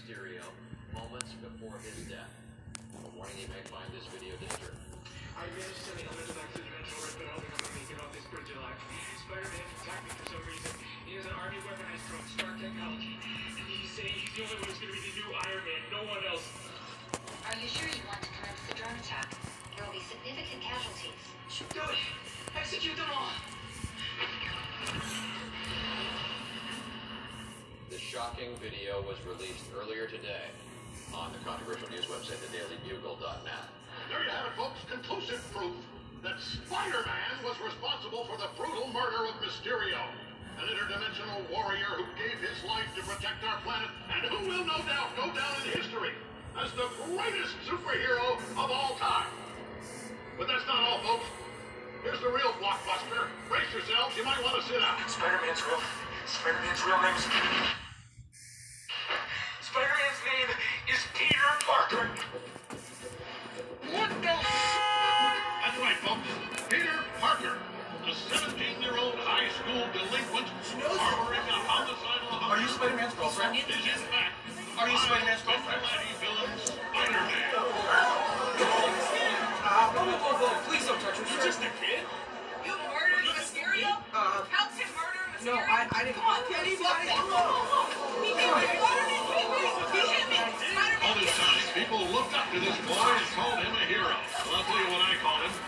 Mysterio moments before his death. A warning, you may find this video disturbing. I managed to send the elemental back to the dimensional rift, but I don't think I'm going to make it off this bridge alive. Spider-Man attacked me for some reason. He has an army weaponized drone, Stark technology. And he's saying he's the only one who's going to be the new Iron Man, no one else. Are you sure you want to commence the drone attack? There will be significant casualties. Do it! Execute them all! The shocking video was released earlier today on the controversial news website, thedailybugle.net. There you have it, folks. Conclusive proof that Spider-Man was responsible for the brutal murder of Mysterio, an interdimensional warrior who gave his life to protect our planet and who will no doubt go down in history as the greatest superhero of all time. But that's not all, folks. Here's the real blockbuster. Brace yourselves. You might want to sit out. Spider-Man's real name is... Spider-Man's name is Peter Parker. What the That's right, folks. Peter Parker, a 17-year-old high school delinquent harboring a homicidal heart. Are you Spider-Man's girlfriend? Is in fact, Are you Spider-Man's girlfriend? vigilante villain Spider-Man. Whoa, please don't touch her. You're just a kid. You murdered Mysterio? Helped him murder Mysterio? No, I didn't. Come on, anybody. He hit me. Spider-Man hit me. He hit me. All this time, people looked up to this boy and called him a hero. Well, I'll tell you what I call him.